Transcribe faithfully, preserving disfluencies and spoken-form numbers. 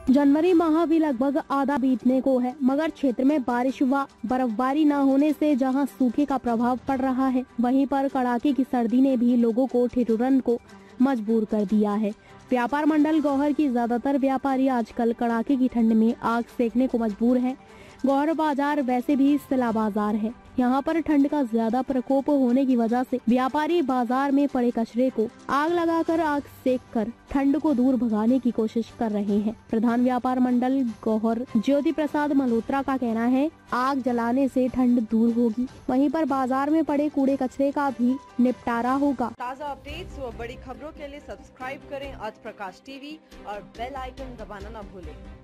जनवरी माह भी लगभग आधा बीतने को है, मगर क्षेत्र में बारिश व बर्फबारी न होने से जहां सूखे का प्रभाव पड़ रहा है, वहीं पर कड़ाके की सर्दी ने भी लोगों को ठिठुरन को मजबूर कर दिया है। व्यापार मंडल गौहर की ज्यादातर व्यापारी आजकल कड़ाके की ठंड में आग सेकने को मजबूर हैं। गौहर बाजार वैसे भी सिला बाजार है। यहाँ पर ठंड का ज्यादा प्रकोप होने की वजह से व्यापारी बाजार में पड़े कचरे को आग लगाकर आग सेक कर ठंड को दूर भगाने की कोशिश कर रहे हैं। प्रधान व्यापार मंडल गौहर ज्योति प्रसाद मल्होत्रा का कहना है, आग जलाने से ठंड दूर होगी, वहीं पर बाजार में पड़े कूड़े कचरे का भी निपटारा होगा। ताज़ा अपडेट्स व बड़ी खबरों के लिए सब्सक्राइब करें आज प्रकाश टीवी और बेल आइकन दबाना न भूलें।